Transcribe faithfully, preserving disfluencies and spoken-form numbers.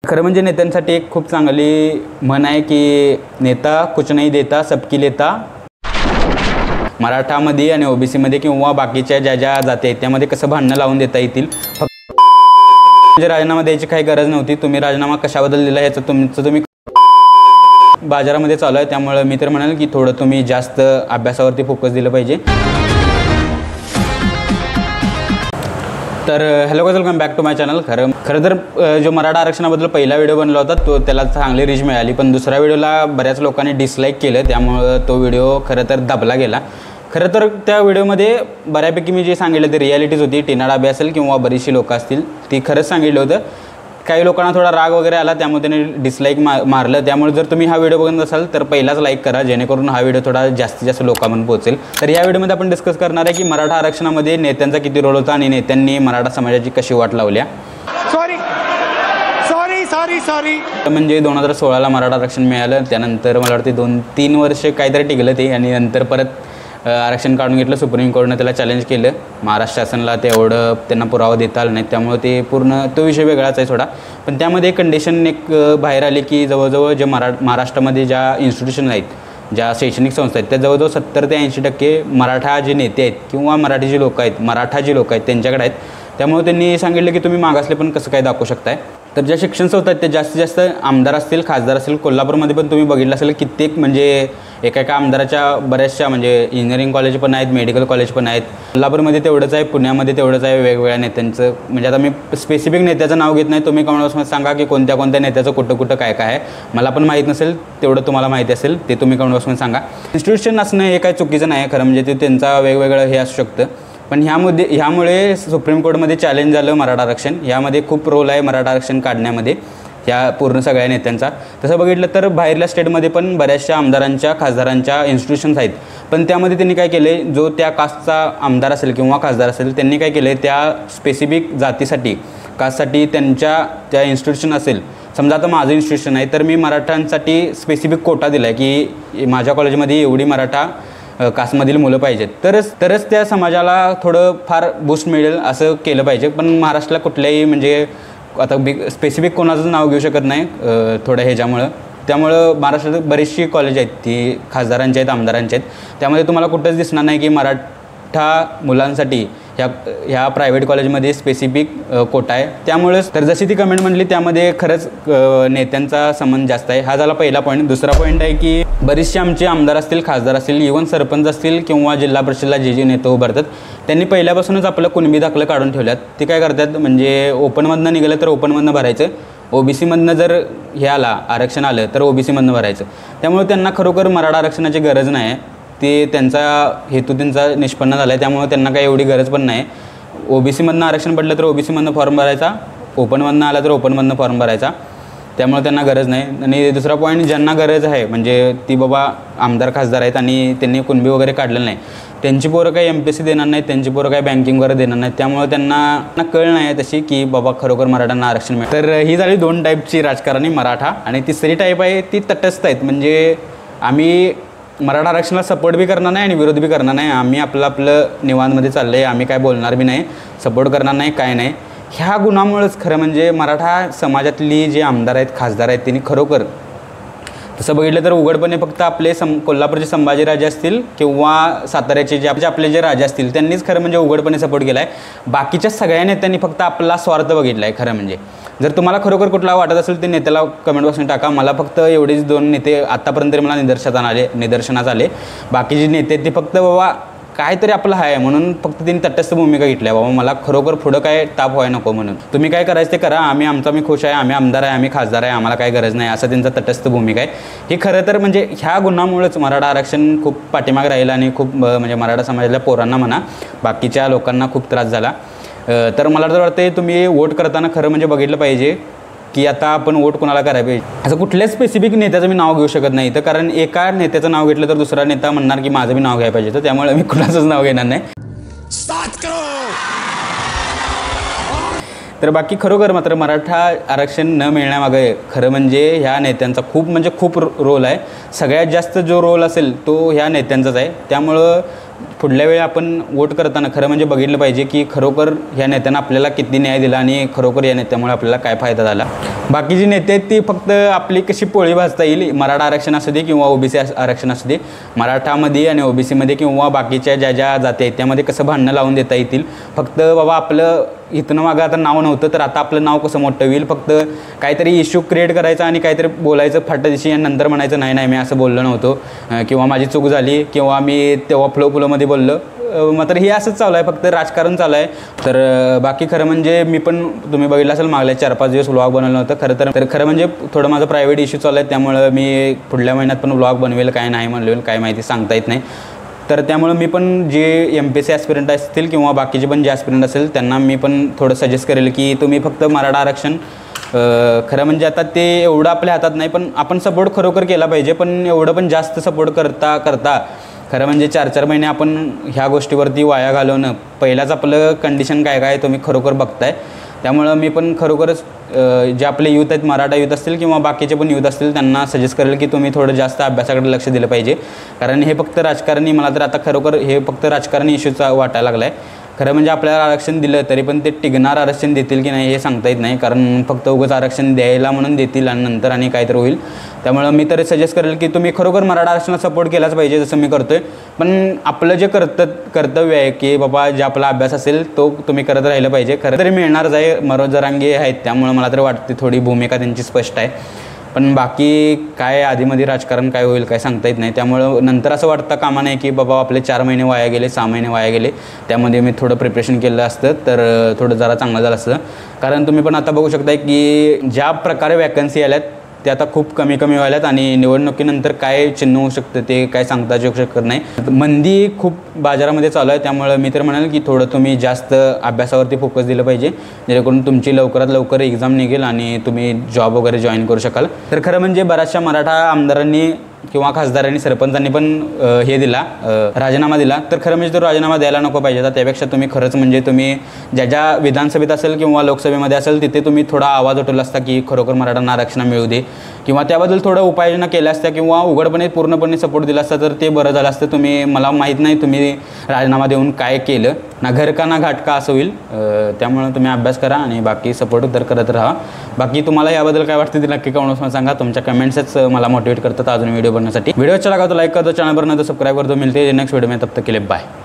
खरं म्हणजे नेत्यांसाठी एक खूप चांगली म्हण आहे की नेता कुछ नहीं देता सबकी लेता। मराठामध्ये आणि ओबीसीमध्ये किंवा बाकीच्या ज्या ज्या जाती आहेत त्यामध्ये कसं भांडणं लावून देता येतील। फक्त म्हणजे राजीनामा द्यायची काही गरज नव्हती। तुम्ही राजीनामा कशाबद्दल दिला याचं तुमचं तुम्ही बाजारामध्ये चालू आहे, त्यामुळे मी तर म्हणाल की थोडं तुम्ही जास्त अभ्यासावरती फोकस दिलं पाहिजे। तर hello guys, welcome back to my channel. खरं खरं तर जो मराठा आरक्षणाबद्दल पहिला व्हिडिओ बनला होता तो त्याला चांगली रीच मिळाली, पण दुसऱ्या व्हिडिओला बऱ्याच लोकांनी डिसलाईक केलं, त्यामुळे तो व्हिडिओ खरं तर दबला गेला। खरं तर त्या व्हिडिओमध्ये बऱ्यापैकी मी जे सांगितलं ते रियालिटीज होती। टीना डाबे असेल किंवा बरीचशी लोक असतील ती खरंच सांगितलं होतं। काही लोकांना थोडा राग वगैरे आला त्यामुळे त्यांनी डिसलाईक मा मारलं। त्यामुळे जर तुम्ही हा व्हिडिओ बघत असाल तर पहिलाच लाईक करा, जेणेकरून हा व्हिडिओ थोडा जास्तीत जास्त लोकांपर्यंत पोहोचेल। तर या व्हिडिओमध्ये आपण डिस्कस करणार आहे की मराठा आरक्षणामध्ये नेत्यांचा किती रोल होता आणि नेत्यांनी मराठा समाजाची कशी वाट लावल्या। सॉरी सॉरी सॉरी सॉरी म्हणजे दोन हजार सोळाला मराठा आरक्षण मिळालं, त्यानंतर मला वाटते दोन तीन वर्ष काहीतरी टिकलं ते, आणि नंतर परत आरक्षण काढून घेतलं। सुप्रीम कोर्टने त्याला चॅलेंज केलं, महाराष्ट्र शासनाला ते एवढं त्यांना पुरावा देता आला नाही, त्यामुळे ते पूर्ण तो विषय वेगळाच आहे थोडा। पण त्यामध्ये कंडिशन एक बाहेर आली की जवळजवळ जे मरा महाराष्ट्रामध्ये ज्या इन्स्टिट्यूशन आहेत, ज्या शैक्षणिक संस्था आहेत, त्या जवळजवळ सत्तर ते ऐंशी टक्के मराठा जे नेते आहेत किंवा मराठी जे लोक आहेत, मराठा जे लोक आहेत त्यांच्याकडे आहेत। त्यामुळे त्यांनी सांगितलं की तुम्ही मागासले पण कसं काय दाखवू शकताय। तर ज्या शिक्षण संस्था आहेत ते जास्तीत जास्त आमदार असतील, खासदार असतील। कोल्हापूरमध्ये पण तुम्ही बघितलं असेल कित्येक म्हणजे एका एका आमदाराच्या बऱ्याचशा म्हणजे इंजिनिअरिंग कॉलेज पण आहेत, मेडिकल कॉलेज पण आहेत। कोल्हापूरमध्ये तेवढंच आहे, पुण्यामध्ये तेवढंच आहे। वेगवेगळ्या नेत्यांचं म्हणजे आता मी स्पेसिफिक नेत्याचं नाव घेत नाही, तुम्ही कमेंट बॉक्समध्ये सांगा की कोणत्या कोणत्या नेत्याचं कुठं कुठं काय काय आहे। मला पण माहीत नसेल तेवढं तुम्हाला माहिती असेल ते तुम्ही कमेंट बॉक्समध्ये सांगा। इन्स्टिट्यूशन असणं हे काही चुकीचं नाही खरं, म्हणजे ते त्यांचा वेगवेगळं हे असू शकतं, पण ह्यामध्ये ह्यामुळे सुप्रीम कोर्टमध्ये चॅलेंज झालं मराठा आरक्षण। यामध्ये खूप रोल आहे मराठा आरक्षण काढण्यामध्ये या पूर्ण सगळ्या नेत्यांचा। तसं बघितलं तर बाहेरल्या स्टेटमध्ये पण बऱ्याचशा आमदारांच्या खासदारांच्या इन्स्टिट्यूशन्स आहेत, पण त्यामध्ये त्यांनी काय केले, जो त्या कास्टचा आमदार असेल किंवा खासदार असेल त्यांनी काय केले, त्या स्पेसिफिक जातीसाठी कास्टसाठी त्यांच्या त्या इन्स्टिट्यूशन असेल। समजा आता माझं इन्स्टिट्यूशन आहे तर मी मराठ्यांसाठी स्पेसिफिक कोटा दिला आहे की माझ्या कॉलेजमध्ये एवढी मराठा कास्टमधील मुलं पाहिजेत, तरच तरच त्या समाजाला थोडं फार बूस्ट मिळेल असं केलं पाहिजे। पण महाराष्ट्राला कुठल्याही म्हणजे आता बिग स्पेसिफिक कोणाचं नाव घेऊ शकत नाही थोडं ह्याच्यामुळं, त्यामुळं महाराष्ट्रात बरीचशी कॉलेज आहेत ती खासदारांची आहेत, आमदारांची आहेत। त्यामध्ये तुम्हाला कुठंच दिसणार नाही की मराठा मुलांसाठी ह्या ह्या प्रायव्हेट कॉलेजमध्ये स्पेसिफिक कोटा आहे। त्यामुळेच तर जशी ती कमेंट म्हटली त्यामध्ये खरंच नेत्यांचा संबंध जास्त आहे। हा झाला पहिला पॉईंट। दुसरा पॉईंट आहे की बरेचसे आमचे आमदार असतील, खासदार असतील, इव्हन सरपंच असतील किंवा जिल्हा परिषदला जे जे नेते उभारतात त्यांनी पहिल्यापासूनच आपलं कुणबी दाखलं काढून ठेवल्यात। ते काय करतात म्हणजे ओपनमधनं निघालं तर ओपनमधनं भरायचं, ओबीसीमधनं जर हे आला आरक्षण आलं तर ओबीसीमधनं भरायचं। त्यामुळे त्यांना खरोखर मराठा आरक्षणाची गरज नाही आहे, ते त्यांचा हेतू त्यांचा निष्पन्न झाला आहे, त्यामुळे त्यांना काही एवढी गरज पण नाही। ओबीसीमधनं आरक्षण पडलं तर ओबीसीमधनं फॉर्म भरायचा, ओपनमधनं आला तर ओपनमधनं फॉर्म भरायचा, त्यामुळे त्यांना गरज नाही। आणि दुसरा पॉईंट, ज्यांना गरज आहे म्हणजे ती बाबा आमदार खासदार आहेत आणि त्यांनी कुणबी वगैरे काढलेलं नाही, त्यांची पोरं काही एम पी एस सी देणार नाहीत, त्यांची पोरं काही बँकिंग वगैरे देणार नाहीत, त्यामुळे त्यांना कळ नाही आहे तशी की बाबा खरोखर मराठ्यांना आरक्षण मिळेल। तर ही झाली दोन टाईपची राजकारणी मराठा। आणि तिसरी टाईप आहे ती तटस्थ आहेत, म्हणजे आम्ही मराठा आरक्षणाला सपोर्ट बी करणार नाही आणि विरोध बी करणार नाही, आम्ही आपलं आपलं निवांतमध्ये चाललं आहे, आम्ही काय बोलणार बी नाही, सपोर्ट करणार नाही, काय नाही। ह्या गुणामुळेच खरं म्हणजे मराठा समाजातली जे आमदार आहेत, खासदार आहेत, त्यांनी खरोखर तसं बघितलं तर उघडपणे फक्त आपले सं कोल्हापूरचे संभाजीराजे असतील किंवा साताऱ्याचे जे आपले जे राजे असतील त्यांनीच खरं म्हणजे उघडपणे सपोर्ट केला आहे। बाकीच्या सगळ्या नेत्यांनी फक्त आपला स्वार्थ बघितला आहे खरं म्हणजे। जर तुम्हाला खरोखर कुठला वाटत असेल ते नेत्याला कमेंट बॉक्समध्ये टाका। मला फक्त एवढेच दोन नेते आत्तापर्यंत मला निदर्शनात आले निदर्शनास आले बाकीचे नेते ते फक्त बाबा काहीतरी आपलं आहे म्हणून फक्त त्यांनी तटस्थ भूमिका घेतली आहे, बाबा मला खरोखर पुढं काय ताप व्हाय नको म्हणून। तुम्ही काय करायचं ते करा, आम्ही आमचा मी खुश आहे, आम्ही आमदार आहे, आम्ही खासदार आहे, आम्हाला काय गरज नाही, असं त्यांचा तटस्थ भूमिका आहे। हे खरं तर म्हणजे ह्या गुणामुळेच मराठा आरक्षण खूप पाठीमागे राहिलं आणि खूप म्हणजे मराठा समाजातल्या पोरांना म्हणा बाकीच्या लोकांना खूप त्रास झाला। तर मला तर वाटतं तुम्ही वोट करताना खरं म्हणजे बघितलं पाहिजे की आता आपण वोट कोणाला करायला पाहिजे। असं कुठल्याच स्पेसिफिक नेत्याचं मी नाव घेऊ शकत नाही, तर कारण एका नेत्याचं नाव घेतलं तर दुसरा नेता म्हणणार की माझं बी नाव घ्यायला पाहिजे, तर त्यामुळे मी कुणाचंच नाव घेणार नाही। तर बाकी खरोखर मात्र मराठा आरक्षण न मिळण्यामागे खरं म्हणजे ह्या नेत्यांचा खूप म्हणजे खूप रोल आहे। सगळ्यात जास्त जो रोल असेल तो ह्या नेत्यांचाच आहे। त्यामुळं पुढल्या वेळी आपण वोट करताना खरं म्हणजे बघितलं पाहिजे की खरोखर ह्या नेत्यांना आपल्याला किती न्याय दिला आणि खरोखर या नेत्यामुळे आपल्याला काय फायदा झाला. बाकीची नेते आहेत ती फक्त आपली कशी पोळी भाजता येईल, मराठा आरक्षण असू दे किंवा ओबीसी आरक्षण असू दे, मराठामध्ये आणि ओबीसीमध्ये किंवा बाकीच्या ज्या ज्या जाती आहेत त्यामध्ये कसं भांडणं लावून देता येतील. फक्त बाबा आपलं इथनं मागं आता नाव नव्हतं तर आता आपलं नाव कसं मोठं होईल, फक्त काहीतरी इश्यू क्रिएट करायचा आणि काहीतरी बोलायचं फाटा दिशी आणि नंतर म्हणायचं नाही नाही मी असं बोललो नव्हतो किंवा माझी चूक झाली किंवा मी तेव्हा फ्लो फ्लोमध्ये बोललो. मात्र हे असंच चालू आहे, फक्त राजकारण चालू आहे. तर बाकी खरं म्हणजे मी पण तुम्ही बघितलं असेल मागल्या चार पाच दिवस व्लॉग बनवलं होतं. खरं तर तर खरं म्हणजे थोडं माझं प्रायव्हेट इश्यू चालू आहे त्यामुळं मी पुढल्या महिन्यात पण व्लॉग बनवेल, काय नाही म्हणलं काय माहिती सांगता येत नाही. तर त्यामुळं मी पण जे M P S C aspirant असतील किंवा बाकीचे पण जे ॲस्पिरंट असेल त्यांना मी पण थोडं सजेस्ट करेल की तुम्ही फक्त मराठा आरक्षण खरं म्हणजे आता ते एवढं आपल्या हातात नाही, पण आपण सपोर्ट खरोखर केला पाहिजे. पण एवढं पण जास्त सपोर्ट करता करता खरं म्हणजे चार चार महिने आपण ह्या गोष्टीवरती वाया घालवणं, पहिलाच आपलं कंडिशन काय काय तुम्ही खरोखर बघताय. त्यामुळं मी पण खरोखरच जे आपले यूथ आहेत, मराठा यूथ असतील किंवा बाकीचे पण यूथ असतील, त्यांना सजेस्ट करेल की तुम्ही थोडं जास्त अभ्यासाकडे लक्ष दिलं पाहिजे. कारण हे फक्त राजकारणी, मला तर आता खरोखर हे फक्त राजकारणी इश्यूचा वाटायला लागला आहे. खरं म्हणजे आपल्याला आरक्षण दिलं तरी पण ते टिकणार आरक्षण देतील की नाही हे सांगता येत नाही. कारण फक्त उगाच आरक्षण द्यायला म्हणून देतील आणि नंतर आणि काहीतरी होईल. त्यामुळं मी तर सजेस्ट करेल की तुम्ही खरोखर मराठा आरक्षणाला सपोर्ट केलाच पाहिजे जसं मी करतो आहे. पण आपलं जे कर्त कर्तव्य आहे की बाबा जे आपला अभ्यास असेल तो तुम्ही करत राहिलं पाहिजे. खरं तरी मिळणारच आहे, मनोज जरांगे आहेत त्यामुळं मला तर वाटते थोडी भूमिका त्यांची स्पष्ट आहे. पण बाकी काय आधीमध्ये राजकारण काय होईल काय सांगता येत नाही. त्यामुळं नंतर असं वाटतं कामा नाही की बाबा आपले चार महिने वाया गेले, सहा महिने वाया गेले, त्यामध्ये मी थोडं प्रिपरेशन केलं असतं तर थोडं जरा चांगलं झालं असतं. कारण तुम्ही पण आता बघू शकताय की ज्या प्रकारे वॅकन्सी आल्यात ते आता खूप कमी कमी व्हायल्यात आणि निवडणुकीनंतर काय चिन्ह होऊ शकतं ते काय सांगता येऊ शकत नाही. मंदी खूप बाजारामध्ये चालू आहे. त्यामुळं मी तर म्हणाल की थोडं तुम्ही जास्त अभ्यासावरती फोकस दिलं पाहिजे जेणेकरून तुमची लवकरात लवकर एक्झाम निघेल आणि तुम्ही जॉब वगैरे जॉईन करू शकाल. तर खरं म्हणजे बऱ्याचशा मराठा आमदारांनी किंवा खासदारांनी सरपंचांनी पण हे दिला राजीनामा दिला. तर खरं म्हणजे तो राजीनामा द्यायला नको पाहिजे. तर त्यापेक्षा तुम्ही खरंच म्हणजे तुम्ही ज्या ज्या विधानसभेत असेल किंवा लोकसभेमध्ये असेल तिथे तुम्ही थोडा आवाज उठवला असता की खरोखर मराठ्यांना आरक्षण मिळू दे किंवा त्याबद्दल थोडं उपाययोजना केल्या असत्या किंवा उघडपणे पूर्णपणे सपोर्ट दिला असता तर ते बरं झालं असतं. तुम्ही मला माहीत नाही तुम्ही राजीनामा देऊन काय केलं, ना घर का ना घाट का असं होईल. त्यामुळं तुम्ही अभ्यास करा आणि बाकी सपोर्ट तर करत राहा. बाकी तुम्हाला याबद्दल काय वाटतं ते नक्की कमेंट्समध्ये सांगा. तुमच्या कमेंट्सच मला मोटिवेट करतात अजून व्हिडिओ बनवण्यासाठी. व्हिडिओ अच्छा लगा तो लाईक कर दो, चैनल पर न तो सब्सक्राइब कर दो. मिलते हैं नेक्स्ट वीडियो में, तब तक के लिए बाय.